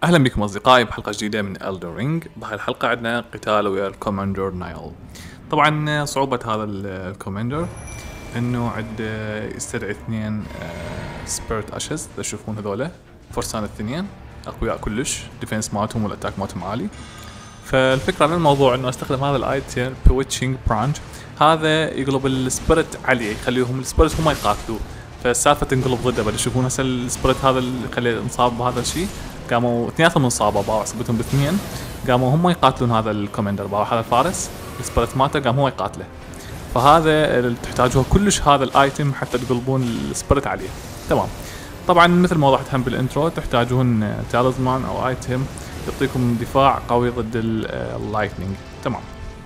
اهلا بكم اصدقائي بحلقه جديده من Elden Ring. بهاي الحلقه عندنا قتال ويا الكوماندر نايل. طبعا صعوبه هذا الكوماندر انه عنده يستدعي اثنين سبيرت اشز. تشوفون هذولا فرسان الاثنين اقوياء كلش، ديفنس مالتهم والاتاك مالتهم عالي. فالفكره من الموضوع انه استخدم هذا الايتم بويتشنج برانش، هذا يقلب السبيرت عليه، يخليهم السبيرت هم يقاتلوا، فالسالفه تنقلب ضده. بدل تشوفون هسه السبيرت هذا اللي يخليه انصاب بهذا الشيء، قاموا اثنيناتهم انصابوا، باعوا حسبتهم باثنين، قاموا هم يقاتلون هذا الكوماندر، باعوا هذا الفارس السبيرت مالته قام هو يقاتله. فهذا اللي تحتاجوه كلش هذا الايتم حتى تقلبون السبيرت عليه. تمام. طبعا مثل ما وضحت هم بالانترو، تحتاجون تالزمان او ايتم يعطيكم دفاع قوي ضد اللايتنينج. تمام.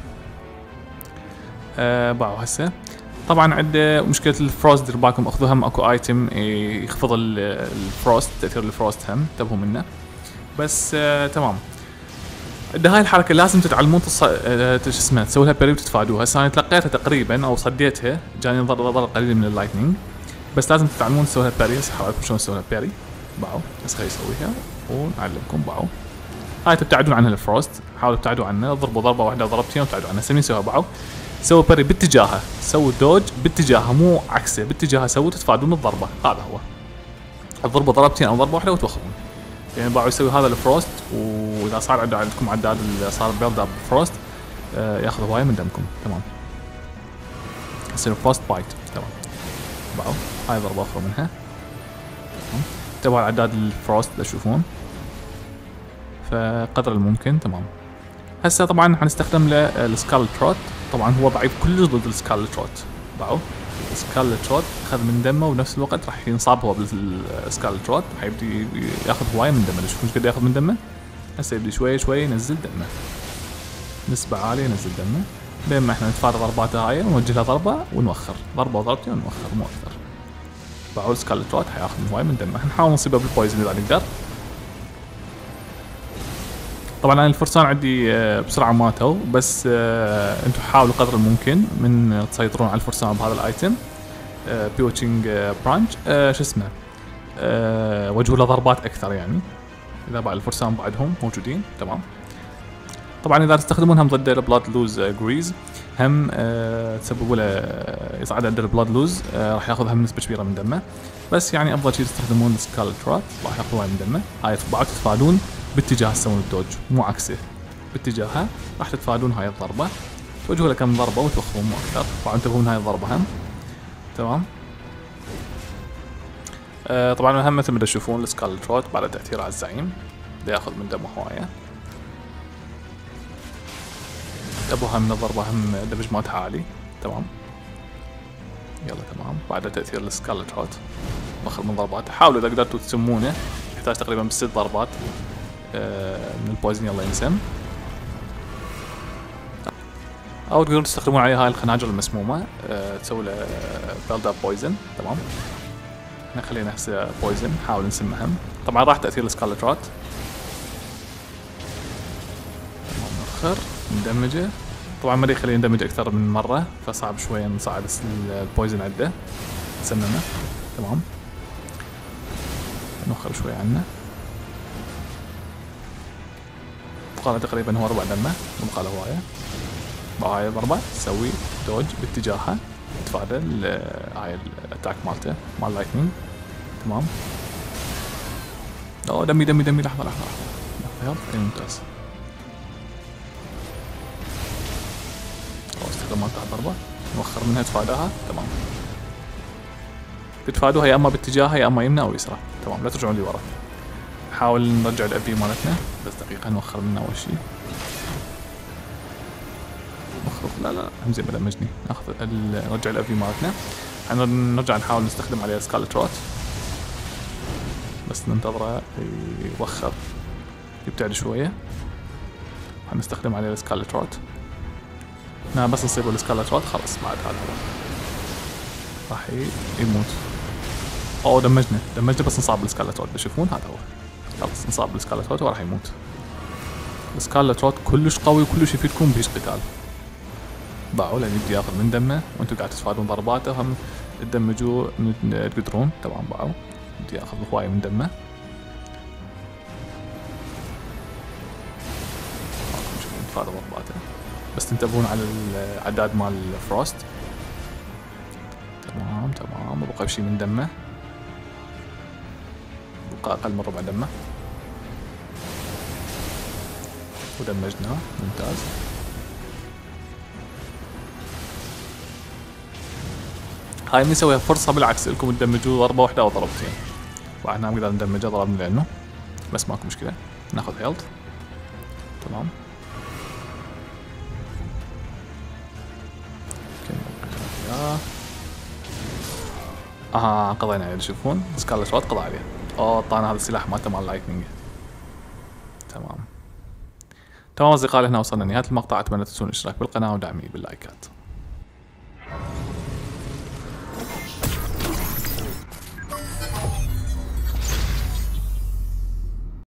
باعوا هسه. طبعا عنده مشكله الفروست، دير بالكم اخذوا هم اكو ايتم يخفض الفروست، تاثير الفروست هم انتبهوا منه. بس تمام. عنده هاي الحركه لازم تتعلمون شو اسمه تسوي لها باري وتتفادوها. هسه انا تلقيتها تقريبا او صديتها، جاني ضرر قليل من اللايتنينج، بس لازم تتعلمون تسوي لها باري. هسه حاولكم شلون تسوي لها باري. باعوا بس خلي اسويها ونعلمكم. باعوا هاي تبتعدون عنها الفروست، حاولوا تبتعدوا عنها، ضربوا ضربه واحده ضربتين وابتعدوا عنها. سمين سويها. باعوا سووا باري باتجاهها، سووا دوج باتجاهها مو عكسه، باتجاهها سووا تتفادون الضربه. هذا هو الضربه ضربتين او ضربه واحده وتوخرون. يعني باعوا يسوي هذا الفروست، واذا صار عندكم عداد اللي صار بيلد اب فروست ياخذ هوايه من دمكم. تمام. يصير فروست بايت. تمام. باعوا هاي ضربه اخرى منها. انتبهوا على عداد الفروست تشوفون، فقدر الممكن. تمام. هسه طبعا حنستخدم له السكال تروت. طبعا هو ضعيف كلش ضد السكال تروت. باعوا السكال تروت اخذ من دمه، وبنفس الوقت راح ينصاب هو بالسكال تروت، راح يبدي ياخذ هوايه من دمه. تشوفون ايش قد ياخذ من دمه. هسه يبدي شوي شوي ينزل دمه، نسبة عالية ينزل دمه، بين ما احنا نتفادى ضرباته هاي ونوجه له ضربة ونوخر، ضربة وضربتين ونوخر مو اكثر. باعوا السكال تروت حياخذ هوايه من دمه. نحاول نصيبه بالبويزن اذا نقدر. طبعا انا الفرسان عندي بسرعه ماتوا، بس انتم حاولوا قدر الممكن من تسيطرون على الفرسان بهذا الايتم بيوتشنج برانش. شو اسمه وجهوا له ضربات اكثر، يعني اذا بعد الفرسان بعدهم موجودين. تمام. طبعا اذا تستخدمون هم ضد البلاد لوز جريز، هم تسببوا له يصعد عنده البلاد لوز، راح ياخذ هم نسبه كبيره من دمه. بس يعني افضل شيء تستخدمون السكال ترات، راح ياخذ من دمه. هاي بعد تتفادون باتجاه تسوون الدوج مو عكسه، باتجاهها راح تتفادون هاي الضربه، توجهوا له كم ضربه وتوخرون مو اكثر. طبعا انتبهوا من هاي الضربه هم. تمام. طبعا هم مثل ما تشوفون السكال تروت بعد تاثير على الزعيم بده ياخذ من دمه هوايه. انتبهوا من الضربه هم الدمج مالتها عالي. تمام. يلا تمام. بعد تاثير السكال تروت وخر من ضرباته. حاولوا اذا قدرتوا تسمونه، يحتاج تقريبا ب6 ضربات من البويزن. يلا ينسم، او تقدرون تستخدمون عليه هاي الخناجر المسمومه، تسوي له بيلد اب بويزن. تمام. احنا خلينا هسه بويزن، نحاول نسمه هم. طبعا راح تاثير السكال تروت. تمام. نوخر ندمجه. طبعا ما يخليه يندمج اكثر من مره، فصعب شويه نصعد البويزن عنده نسممه. تمام. نوخر شوي عنه. بقى تقريبا هو ربع دمه، بقى له هوايه. هاي ضربه تسوي دوج باتجاهها، تفادى هاي الاتاك مالته مال لايتنينج. تمام. اوه دمي دمي دمي. لحظه لحظه لحظه. يلا ممتاز. استخدم مالته الضربه، نوخر منها تفاداها. تمام. تتفادوها يا اما باتجاهها يا اما يمنى او يسرى. تمام. لا ترجعون لي ورا. نحاول نرجع الابي مالتنا، بس دقيقه نوخر منها اول شيء. لا لا هم زين ما دمجني. ناخذ نرجع الافي مالتنا، نرجع نحاول نستخدم عليه سكال تروت، بس ننتظره يوخر يبتعد شويه. حنستخدم عليه السكال تروت. بس نصيبه السكال تروت خلاص بعد هذا راح يموت. اوه دمجنا بس نصاب بالسكال تروت. تشوفون هذا هو خلاص نصاب بالسكال تروت وراح يموت. السكال تروت كلش قوي وكلش يفيدكم بهيج قتال. باعوا لان يبدي ياخذ من دمه وانتم قاعد تتفادون ضرباته، هم تدمجوا تقدرون. تمام. باعوا يبدي ياخذ هوايه من دمه. هذا ضرباته، بس تنتبهون على العداد مال الفروست. تمام تمام، بقى بشي من دمه، بقى اقل من ربع دمه، ودمجناه ممتاز. هاي بنسويها فرصة بالعكس لكم تدمجوا ضربة واحدة او ضربتين، واحنا نقدر ندمجها ضربنا لانه، بس ماكو مشكلة. ناخذ هيلث. تمام. قضينا عليه. تشوفون سكارلت وات قضى عليه. طعنا هذا السلاح مالته مال لايتنينج. تمام تمام اصدقائي، هنا وصلنا لنهاية المقطع. اتمنى تنسون الاشتراك بالقناة ودعمي باللايكات.